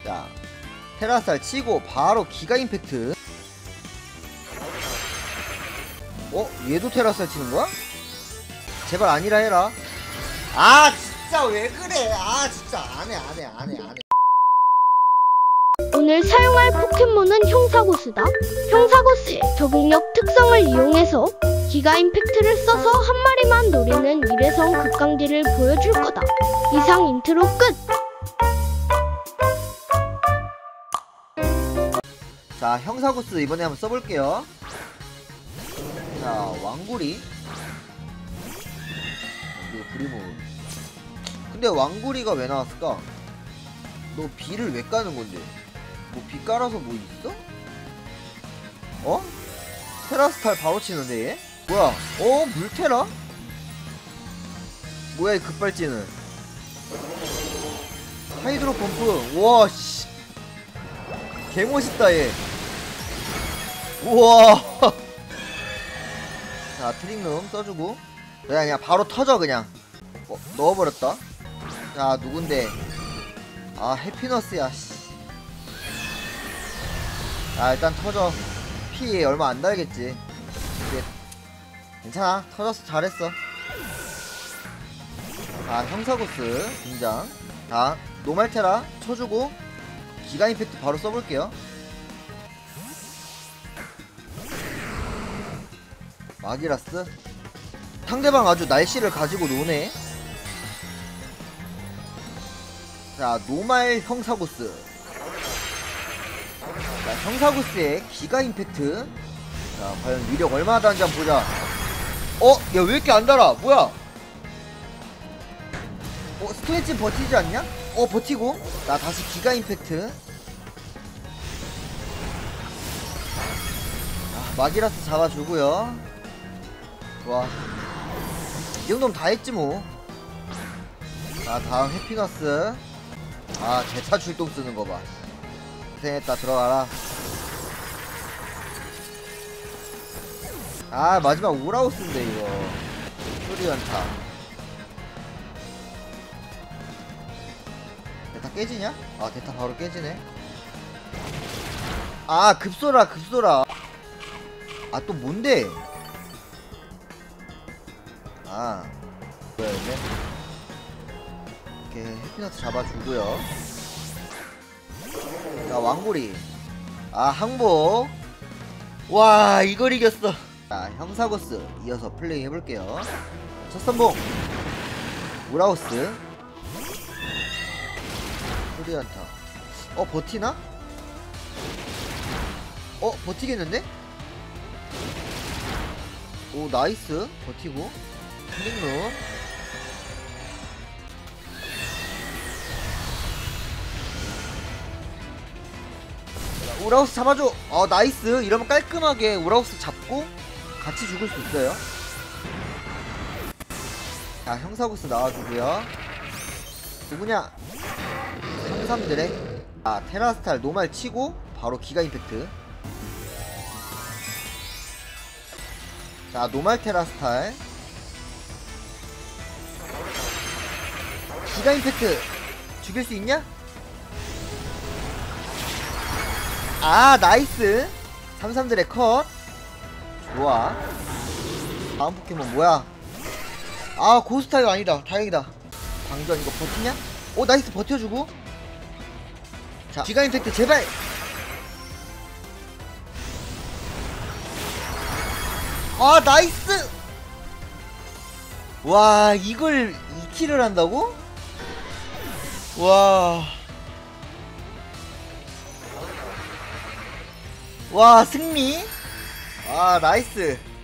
자, 테라스탈 치고 바로 기가 임팩트. 얘도 테라스탈 치는 거야? 제발 아니라 해라. 아 진짜 왜 그래. 아 진짜 안해. 오늘 사용할 포켓몬은 형사고스다. 형사고스의 적응력 특성을 이용해서 기가 임팩트를 써서 한 마리만 노리는 일회성 극강딜을 보여줄 거다. 이상 인트로 끝! 자, 형사고스 이번에 한번 써볼게요. 자, 왕구리. 그리고 브리모. 근데 왕구리가 왜 나왔을까? 너 비를 왜 까는 건데? 뭐 비 깔아서 뭐 있어? 테라스탈 바로 치는데 얘? 뭐야? 물테라? 뭐야 이 급발진은? 하이드로 펌프. 우와 씨. 개멋있다 얘. 우와. 자, 트릭룸 써주고 그냥 바로 터져 그냥. 넣어버렸다. 자, 누군데? 아, 해피너스야 씨. 아, 일단 터져. 피 얼마 안 달겠지. 이제 괜찮아. 터졌어. 잘했어. 자, 형사고스 등장. 자, 노말테라 쳐주고 기가 임팩트 바로 써볼게요. 마기라스. 상대방 아주 날씨를 가지고 노네. 자, 노말 형사고스. 자, 형사고스의 기가 임팩트. 자, 과연 위력 얼마나 다른지 한번 보자. 야, 왜 이렇게 안 달아? 뭐야? 스트레칭 버티지 않냐? 버티고. 자, 다시 기가 임팩트. 마기라스 잡아주고요. 좋아. 이 정도면 다 했지 뭐. 자, 다음 해피너스. 아, 대타 출동 쓰는 거 봐. 고생했다. 들어가라. 아, 마지막 오라우스인데 이거 소리연타. 대타 깨지냐? 아, 대타 바로 깨지네. 아, 급소라. 아, 또 뭔데? 아, 뭐야 이게? 이렇게 해피너스 잡아주고요. 자, 왕고리. 아, 항복. 와, 이걸 이겼어. 자, 형사고스 이어서 플레이 해볼게요. 첫 선봉 우라우스. 소리안타. 버티나? 버티겠는데? 오, 나이스. 버티고 힐링룸. 우라우스 잡아줘. 나이스. 이러면 깔끔하게 우라우스 잡고 같이 죽을 수 있어요. 자, 형사고스 나와주고요. 누구냐? 33드래. 아, 테라스탈 노말 치고 바로 기가 임팩트. 자, 노말 테라스탈 기가 임팩트 죽일 수 있냐? 아, 나이스. 33드래 컷. 좋아. 다음 포켓몬 뭐야? 아, 고스타이가 아니다. 다행이다. 방전 이거 버티냐? 나이스. 버텨주고. 자, 기가 임팩트 제발. 아, 나이스. 와, 이걸 2킬을 한다고? 와, 승리. 아, 나이스.